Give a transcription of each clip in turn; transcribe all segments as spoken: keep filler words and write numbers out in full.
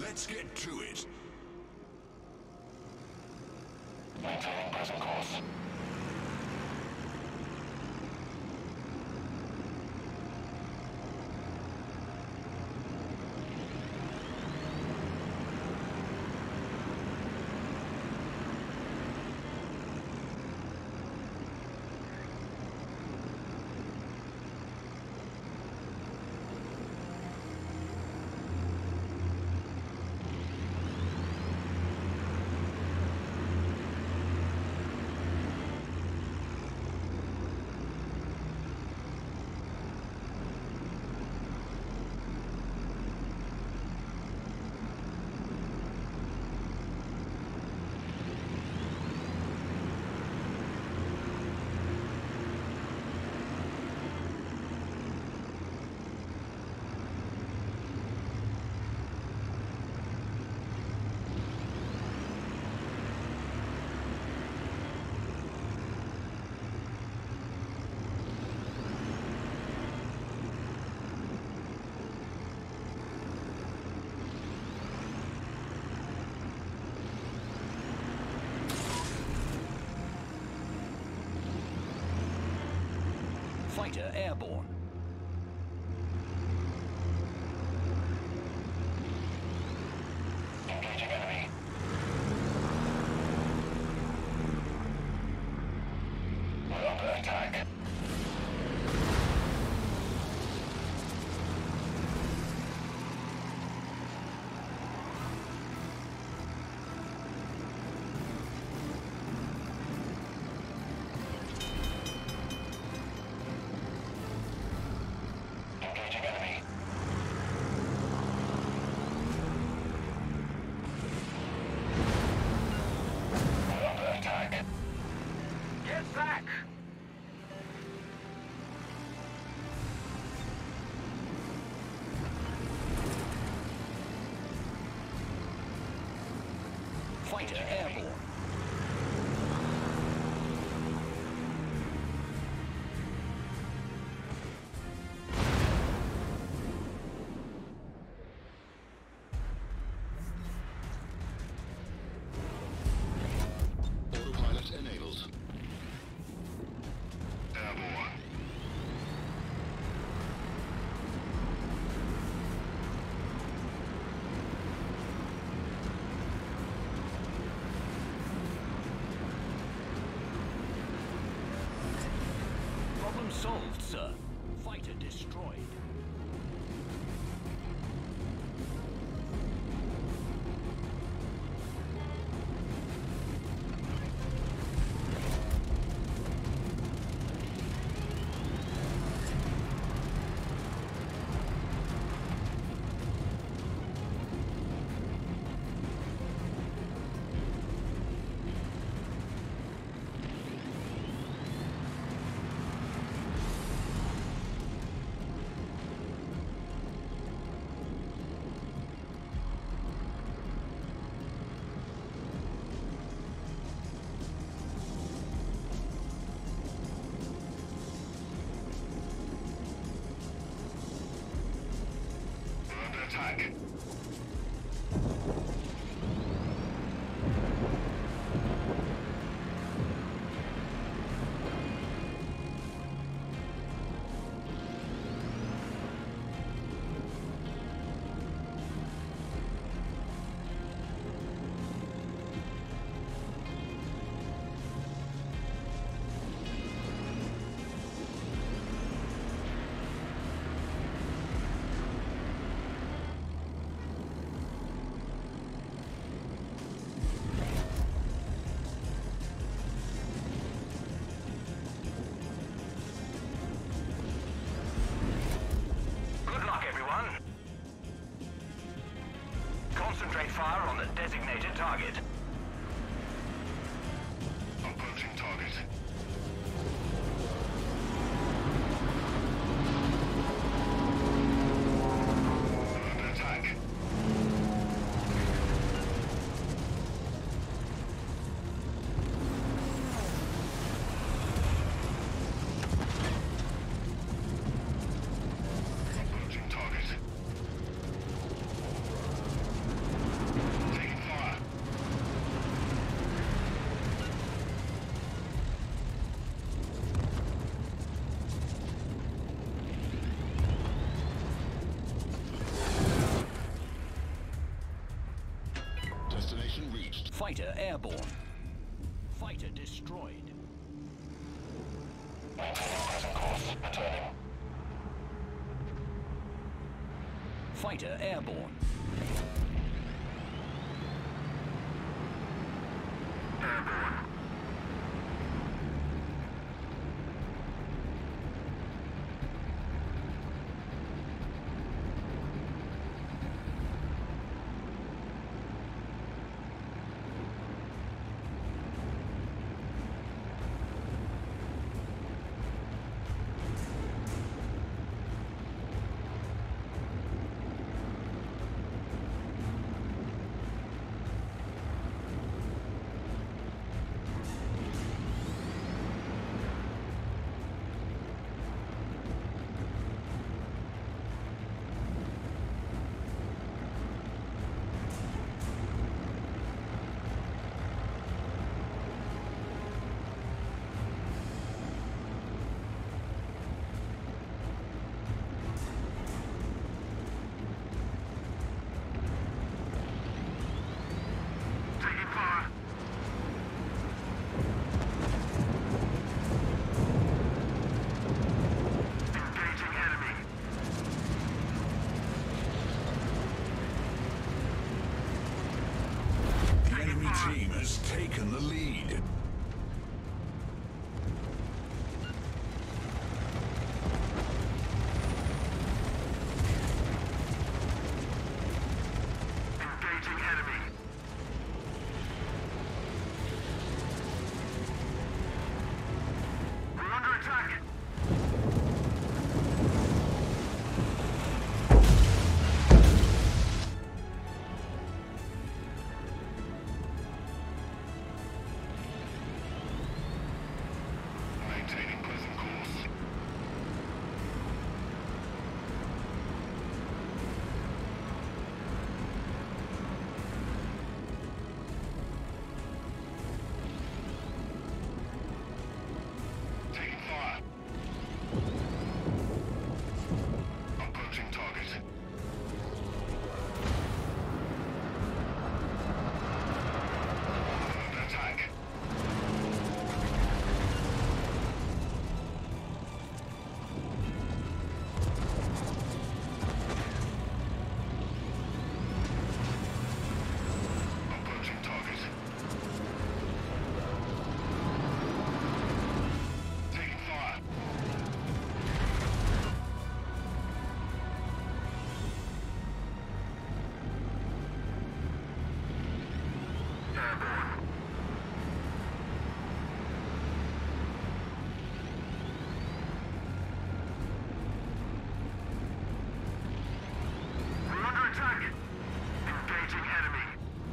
Let's get to it. Maintaining present course. Fighter airborne. Engaging enemy. We're under attack. Engaging enemy. We're under attack. Get back! Fighter airborne. Autopilot enabled. Airborne. Problem solved, sir. Fighter destroyed. We're under attack. Good luck, everyone. Concentrate fire on the designated target. Approaching target. We're under attack. Approaching target. Fighter airborne. Fighter destroyed. Fighter airborne. Team has taken the lead. Engaging enemy. We're under attack. Maintaining present course. Taking fire. Approaching target. Under attack. Approaching target. Taking fire. Airborne. We're under attack. Engaging enemy.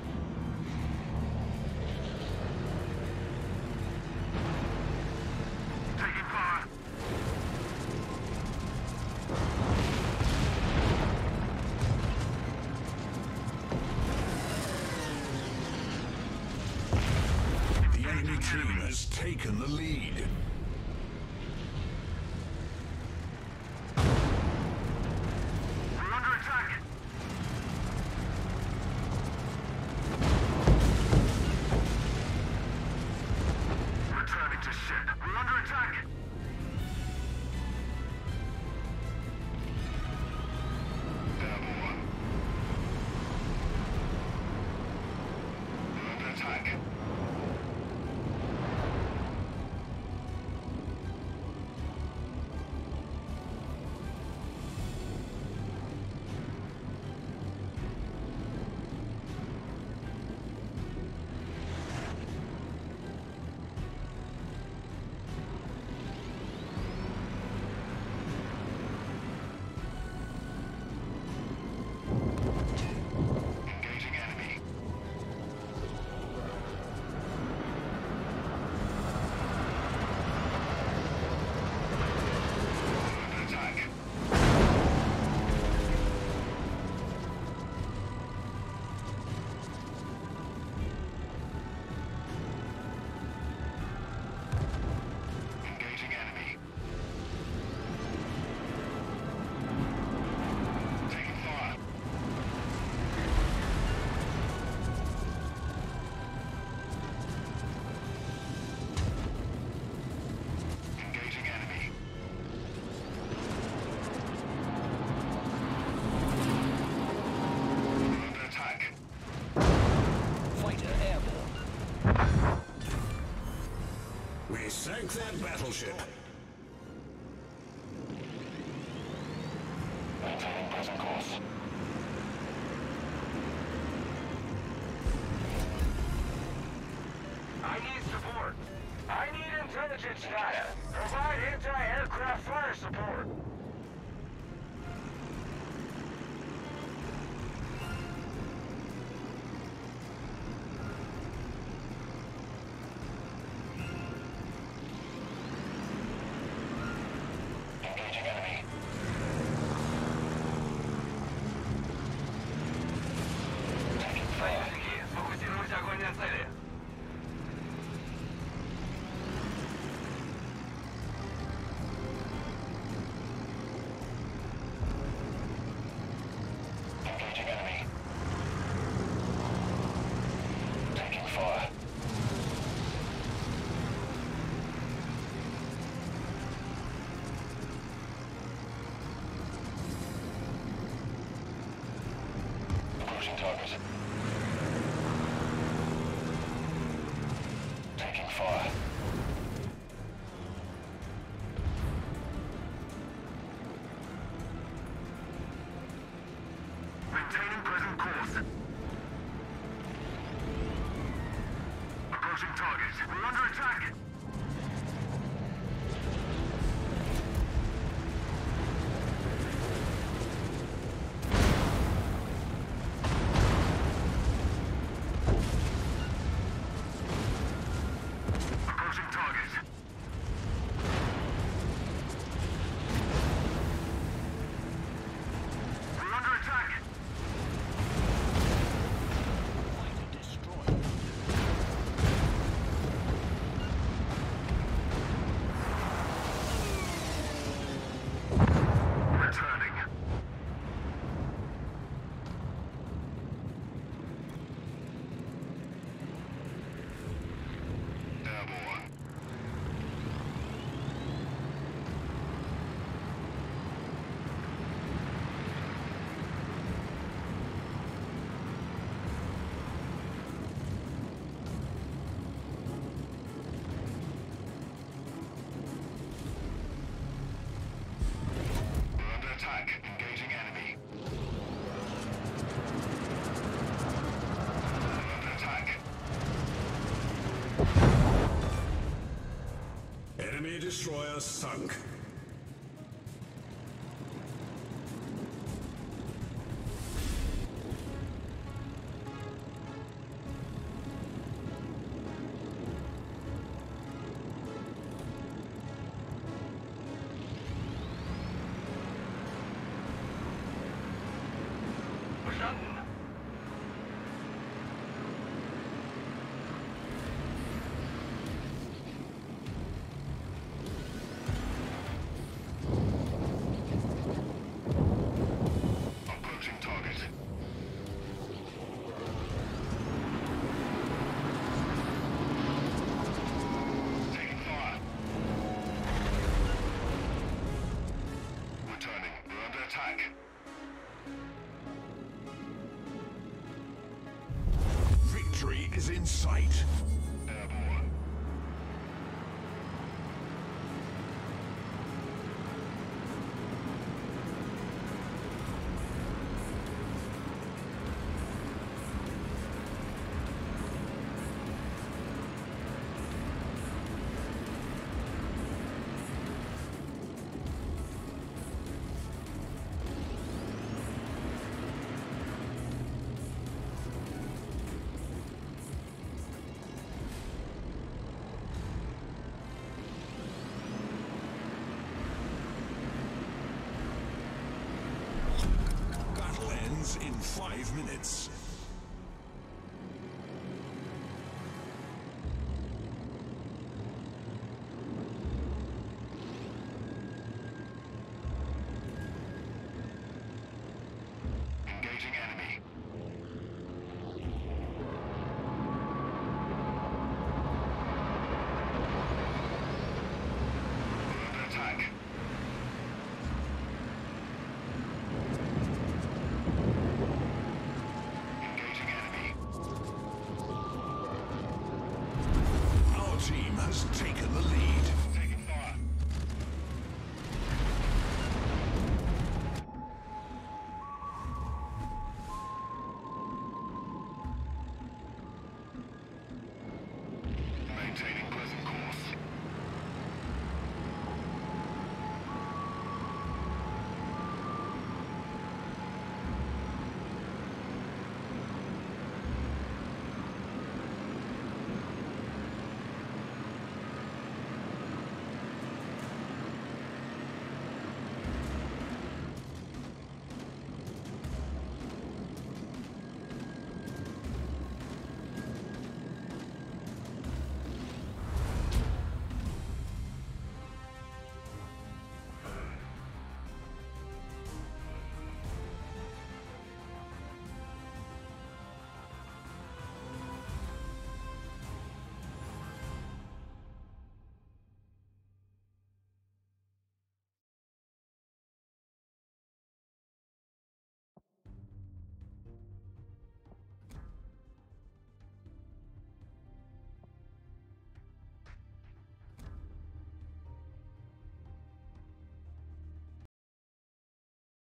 Taking fire. The enemy team has taken the lead. We're under attack. Returning to ship. We're under attack. Airborne. We're under attack. sank that battleship. Maintaining present course. I need support. I need intelligence data. Provide anti-aircraft fire support. Engaging enemy. Taking fire. Сфокусируйте огонь на цели. Engaging enemy. Taking fire. Approaching target. Taking fire. Maintaining present course. Approaching target. We're under attack. Approaching target. We're under attack. Fighter destroyed. Returning. Airborne. We're under attack. Engaging enemy. We're under attack. Enemy destroyer sunk. Verstanden. Approaching target. Taking fire. Returning. We're under attack. Victory is in sight. Airborne. Battle ends in five minutes.